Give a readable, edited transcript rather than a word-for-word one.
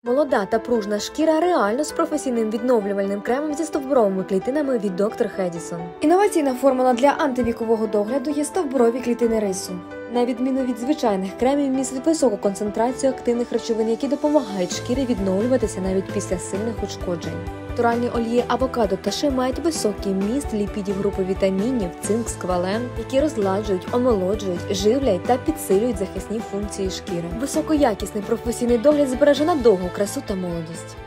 Молода та пружна шкіра реально з професійним відновлювальним кремом зі стовбуровими клітинами від Dr. Hedison. Інноваційна формула для антивікового догляду є стовбурові клітини рису. На відміну від звичайних кремів, містить високу концентрацію активних речовин, які допомагають шкірі відновлюватися навіть після сильних ушкоджень. Натуральні олії авокадо та ши мають високий вміст ліпідів групи вітамінів, цинк, сквален, які розгладжують, омолоджують, живлять та підсилюють захисні функції шкіри. Високоякісний професійний догляд збереже на довгу красу та молодість.